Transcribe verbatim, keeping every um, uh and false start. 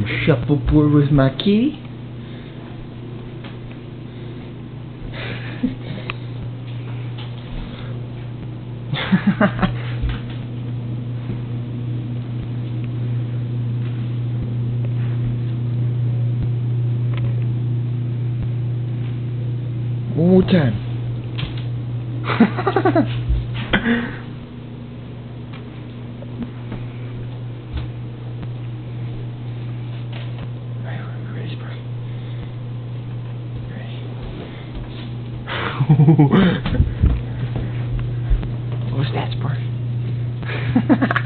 Shuffleboard with my kitty. One more time. Ready, Spark? Ready? What was that, Spark?